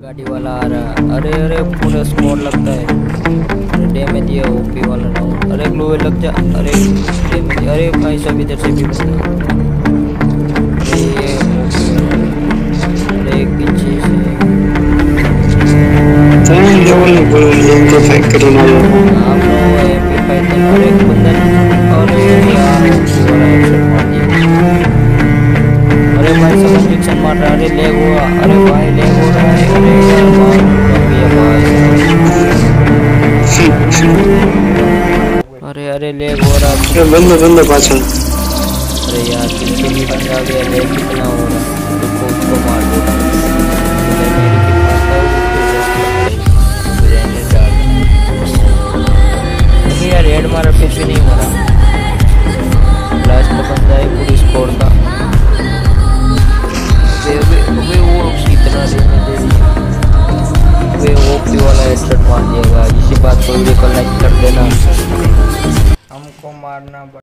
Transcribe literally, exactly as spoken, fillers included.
गाड़ी वाला आ रहा। अरे अरे पूरा स्कोर लगता है। अरे डैमेज दिया ओपी वाला ना। अरे ग्लोवे लग जा। अरे डैमेज। अरे भाई सब इधर से भी बंदा। अरे ये अरे पीछे से आप लोग एमपी फाइव। अरे बंदा। अरे यार ओपी वाला हेडशॉट मार दिया। अरे भाई सब इंजेक्शन मार रहा है। अरे लेग हुआ। अरे भाई लेग हो रहा है। अरे यार मार दिया भाई। अरे अरे लेग हो रहा है। बंदा बंदा पाछा। अरे यार पीछे भी बंदा आ गया। लेग कितना हो रहा है। रुको उसको मार देता हूँ। अरे मेरी की मारता हूँ फिर ग्रेनेड डाल। अरे यार रेड मारा फिर भी नहीं मरा। लास्ट का बंदा है पूरी स्कोर का। वे वो कितना देने दे रही है। वे ओपी वाला हेडशॉट मार दिएगा। इसी बात को वीडियो को लाइक कर देना। हमको मारना